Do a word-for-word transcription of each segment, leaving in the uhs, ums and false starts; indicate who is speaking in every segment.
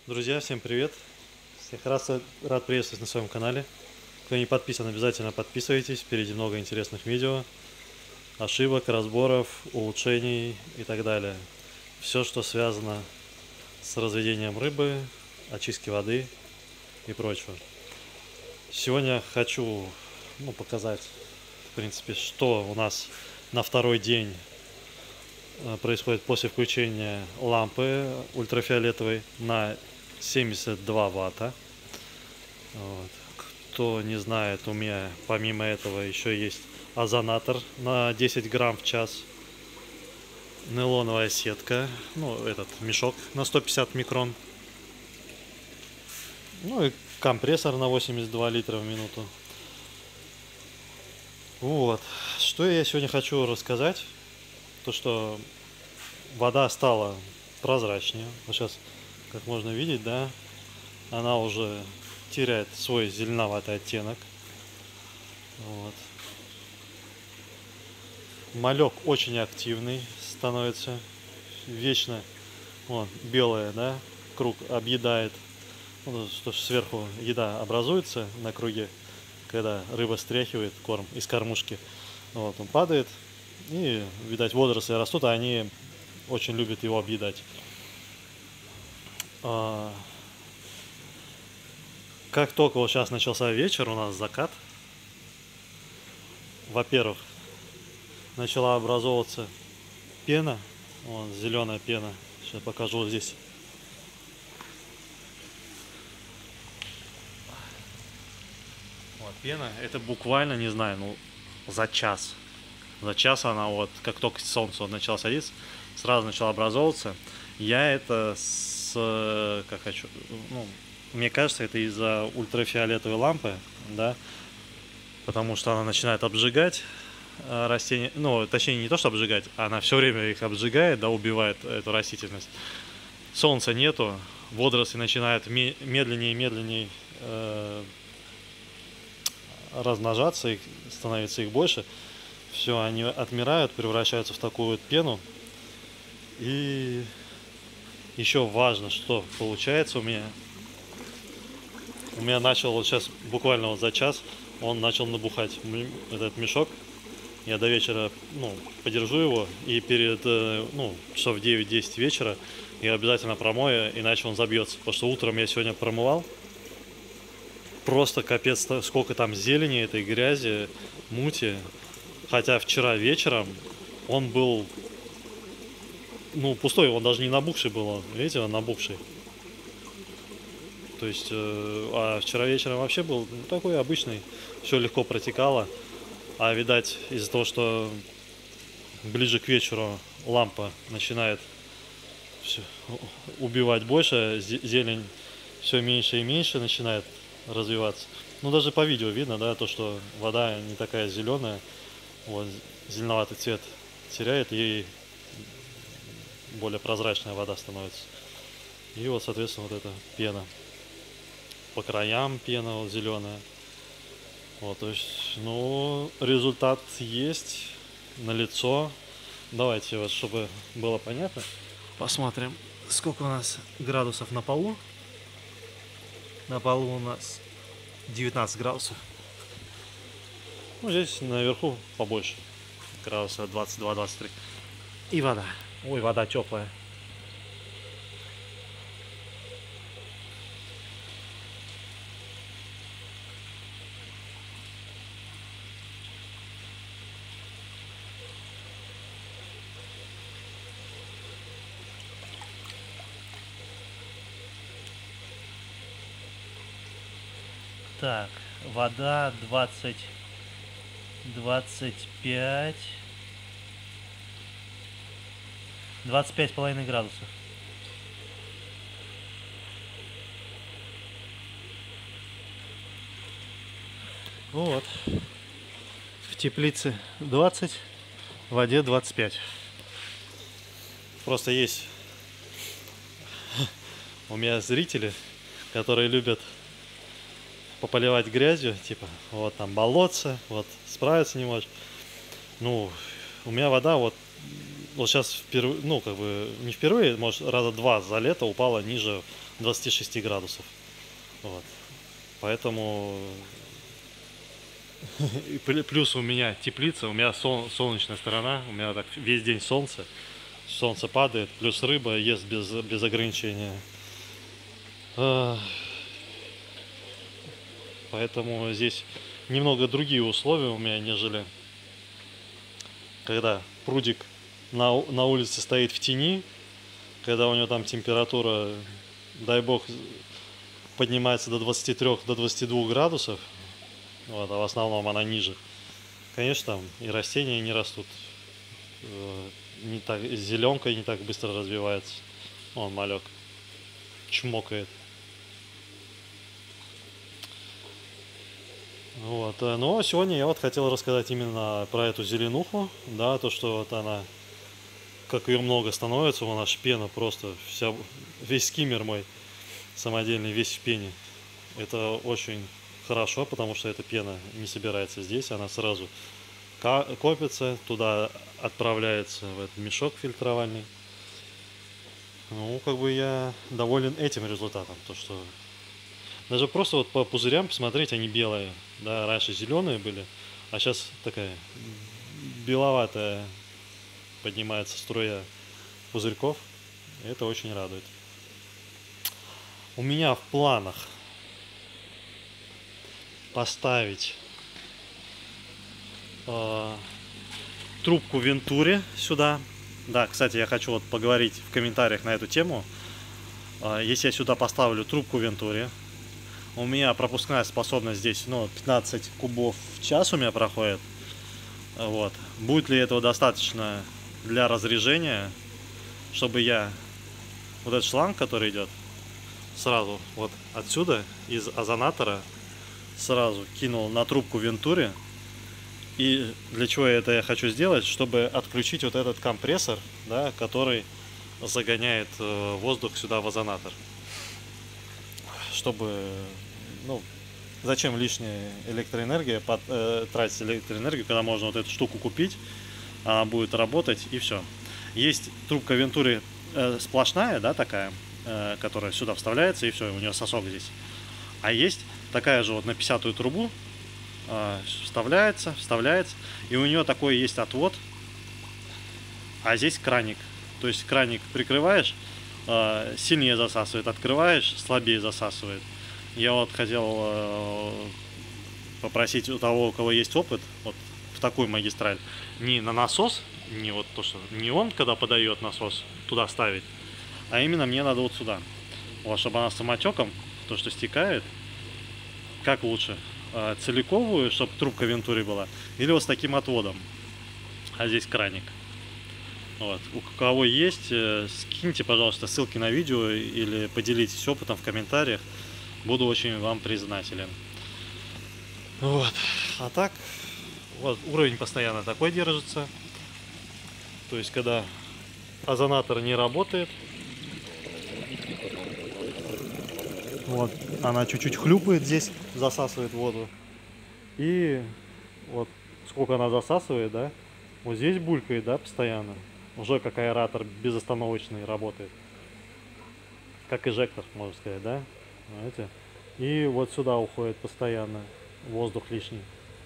Speaker 1: Друзья, всем привет! Всех раз, рад приветствовать на своем канале. Кто не подписан, обязательно подписывайтесь. Впереди много интересных видео, ошибок, разборов, улучшений и так далее. Все, что связано с разведением рыбы, очистки воды и прочего. Сегодня хочу ну, показать, в принципе, что у нас на второй день происходит после включения лампы ультрафиолетовой на семьдесят два ватта. Вот. Кто не знает, у меня помимо этого еще есть озонатор на десять грамм в час, нейлоновая сетка, ну этот мешок на сто пятьдесят микрон, ну и компрессор на восемьдесят два литра в минуту. Вот, что я сегодня хочу рассказать, то что вода стала прозрачнее. Вот сейчас, как можно видеть, да, она уже теряет свой зеленоватый оттенок. Вот. Малек очень активный становится, вечно вон, белая, да, круг объедает, ну, что сверху еда образуется на круге, когда рыба стряхивает корм из кормушки. Вот, он падает, и, видать, водоросли растут, а они очень любят его объедать. А, как только вот сейчас начался вечер, у нас закат, во-первых, начала образовываться пена, вот, зеленая пена. Сейчас покажу вот здесь. Вот пена, это буквально, не знаю, ну, за час. За час она вот, как только солнце вот начало садиться, сразу начала образовываться. Я это с, как хочу, ну, мне кажется, это из-за ультрафиолетовой лампы, да, потому что она начинает обжигать растения, ну, точнее, не то, что обжигать, она все время их обжигает, да, убивает эту растительность. Солнца нету, водоросли начинают медленнее и медленнее э, размножаться, их, становится их больше. Все, они отмирают, превращаются в такую вот пену. И еще важно, что получается у меня. У меня начал вот сейчас, буквально вот за час, он начал набухать, этот мешок. Я до вечера, ну, подержу его, и перед, ну, часов девять-десять вечера я обязательно промою, иначе он забьется. Потому что утром я сегодня промывал. Просто капец, сколько там зелени, этой грязи, мути. Хотя вчера вечером он был, ну, пустой, он даже не набухший был, видите, он набухший. То есть, э, а вчера вечером вообще был ну, такой обычный, все легко протекало. А видать, из-за того, что ближе к вечеру лампа начинает все убивать больше, зелень все меньше и меньше начинает развиваться. Ну, даже по видео видно, да, то, что вода не такая зеленая. Вот, зеленоватый цвет теряет, и более прозрачная вода становится. И вот, соответственно, вот эта пена. По краям пена вот зеленая. Вот, то есть, ну, результат есть, налицо. Давайте, вот, чтобы было понятно, посмотрим, сколько у нас градусов на полу. На полу у нас девятнадцать градусов. Ну, здесь наверху побольше. Градуса двадцать два — двадцать три. И вода. Ой, вода теплая. Так, вода двадцать, двадцать пять, двадцать пять с половиной градусов. Вот. В теплице двадцать, в воде двадцать пять. Просто есть у меня зрители, которые любят пополивать грязью, типа, вот там болотце, вот справиться не можешь. Ну, у меня вода вот вот сейчас впервые, ну, как бы не впервые, может, раза два за лето упала ниже двадцати шести градусов. Вот. Поэтому плюс у меня теплица, у меня сол, солнечная сторона, у меня так весь день солнце. Солнце падает, плюс рыба ест без, без ограничения. Поэтому здесь немного другие условия у меня, нежели когда прудик на, на улице стоит в тени, когда у него там температура, дай бог, поднимается до двадцати трёх, до двадцати двух градусов, вот, а в основном она ниже. Конечно, там и растения не растут, не так, зеленка не так быстро развивается. Вон малек чмокает. Вот, но сегодня я вот хотел рассказать именно про эту зеленуху, да, то, что вот она, как ее много становится, вон аж пена просто, вся, весь скиммер мой самодельный, весь в пене. Это очень хорошо, потому что эта пена не собирается здесь, она сразу копится, туда отправляется в этот мешок фильтровальный. Ну, как бы я доволен этим результатом, то что даже просто вот по пузырям посмотреть, они белые, да, раньше зеленые были, а сейчас такая беловатая поднимается струя пузырьков, это очень радует. У меня в планах поставить э, трубку Вентури сюда. Да, кстати, я хочу вот поговорить в комментариях на эту тему. Э, если я сюда поставлю трубку Вентури, у меня пропускная способность здесь, ну, пятнадцать кубов в час у меня проходит. Вот. Будет ли этого достаточно для разряжения, чтобы я вот этот шланг, который идет, сразу вот отсюда, из озонатора, сразу кинул на трубку Вентури. И для чего это я хочу сделать? Чтобы отключить вот этот компрессор, да, который загоняет э, воздух сюда в озонатор. Чтобы, ну, зачем лишняя электроэнергия, под, э, тратить электроэнергию, когда можно вот эту штуку купить, она будет работать и все. Есть трубка Вентури э, сплошная, да, такая, э, которая сюда вставляется и все, у нее сосок здесь. А есть такая же вот на пятидесятую трубу, э, вставляется, вставляется, и у нее такой есть отвод, а здесь краник. То есть краник прикрываешь, э, сильнее засасывает, открываешь, слабее засасывает. Я вот хотел э, попросить у того, у кого есть опыт, вот в такую магистраль, не на насос, не вот то, что не он, когда подает насос, туда ставить, а именно мне надо вот сюда, вот, чтобы она самотеком, то, что стекает, как лучше, э, целиковую, чтобы трубка Вентури была, или вот с таким отводом, а здесь краник. Вот. У кого есть, э, скиньте, пожалуйста, ссылки на видео или поделитесь опытом в комментариях. Буду очень вам признателен. Вот. А так, вот уровень постоянно такой держится. То есть, когда озонатор не работает, вот, она чуть-чуть хлюпает здесь, засасывает воду. И вот сколько она засасывает, да, вот здесь булькает, да, постоянно. Уже как аэратор безостановочный работает. Как эжектор, можно сказать, да? Знаете? И вот сюда уходит постоянно воздух лишний.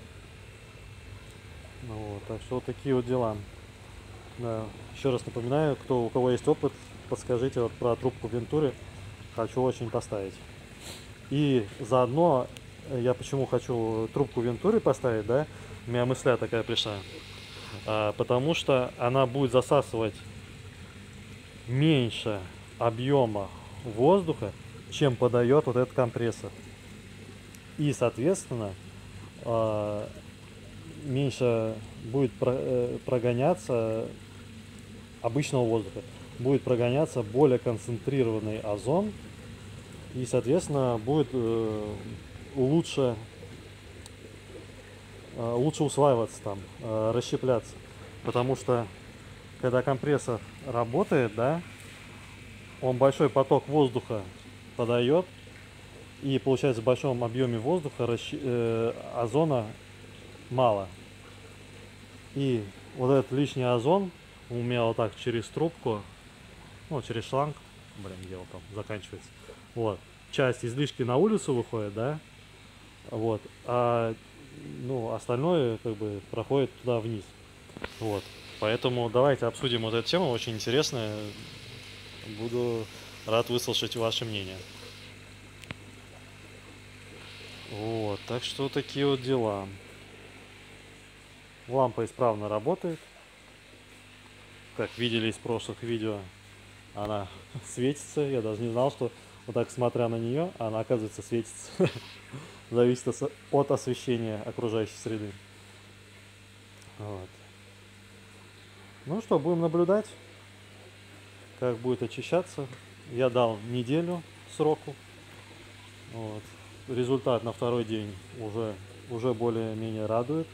Speaker 1: Ну вот, так что вот такие вот дела. Да. Еще раз напоминаю, кто, у кого есть опыт, подскажите вот про трубку Вентури. Хочу очень поставить. И заодно я почему хочу трубку Вентури поставить, да? У меня мысля такая пришла. А, потому что она будет засасывать меньше объема воздуха, чем подает вот этот компрессор. И, соответственно, а, меньше будет про, э, прогоняться обычного воздуха. Будет прогоняться более концентрированный озон. И, соответственно, будет э, лучше лучше усваиваться там, расщепляться, потому что когда компрессор работает, да, он большой поток воздуха подает, и получается в большом объеме воздуха расщ... э, озона мало, и вот этот лишний озон у меня вот так через трубку, ну, через шланг, блин, где он там заканчивается, вот, часть излишки на улицу выходит, да, вот, а, ну, остальное, как бы, проходит туда вниз, вот, поэтому давайте обсудим вот эту тему, очень интересная, буду рад выслушать ваше мнение. Вот, так что такие вот дела. Лампа исправно работает. Как видели из прошлых видео, она светится. Я даже не знал, что вот так смотря на нее, она оказывается светится. Зависит от освещения окружающей среды. Вот. Ну что, будем наблюдать, как будет очищаться. Я дал неделю сроку. Вот. Результат на второй день уже, уже более-менее радует.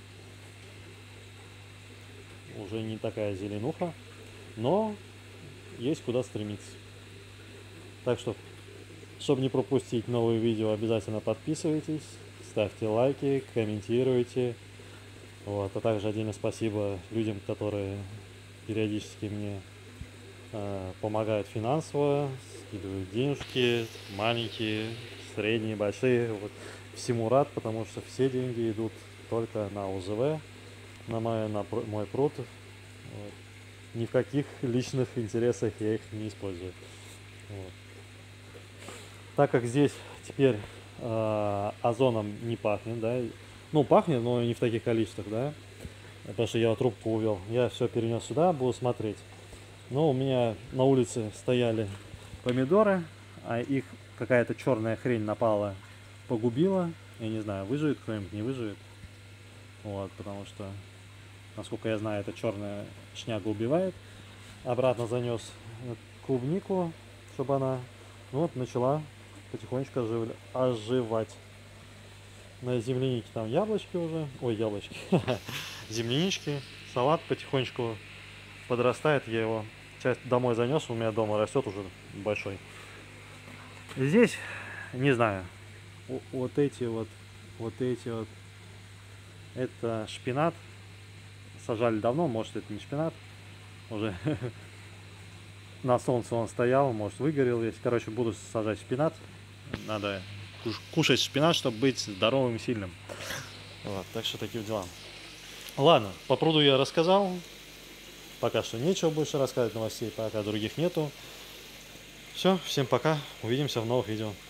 Speaker 1: Уже не такая зеленуха, но есть куда стремиться. Так что, чтобы не пропустить новые видео, обязательно подписывайтесь, ставьте лайки, комментируйте. Вот. А также отдельно спасибо людям, которые периодически мне э, помогают финансово, скидывают денежки, маленькие, средние, большие. Вот. Всему рад, потому что все деньги идут только на ОЗВ, на мой, на мой пруд. Вот. Ни в каких личных интересах я их не использую. Вот. Так как здесь теперь э, озоном не пахнет, да, ну пахнет, но не в таких количествах, да, потому что я трубку увел, я все перенес сюда, буду смотреть. Но у меня на улице стояли помидоры, а их какая-то черная хрень напала, погубила. Я не знаю, выживет кто-нибудь, не выживет. Вот, потому что, насколько я знаю, эта черная шняга убивает. Обратно занес клубнику, чтобы она, ну, вот, начала потихонечку ожив... оживать. На землянике там яблочки уже, ой, яблочки, землянички, салат потихонечку подрастает. Я его часть домой занес, у меня дома растет уже большой. Здесь, не знаю, вот эти вот, вот эти вот, это шпинат. Сажали давно, может это не шпинат, уже на солнце он стоял, может выгорел весь. Короче, буду сажать шпинат. Надо кушать шпинат, чтобы быть здоровым и сильным. Вот, так что такие дела. Ладно, по пруду я рассказал. Пока что нечего больше рассказывать новостей, пока других нету. Все, всем пока, увидимся в новых видео.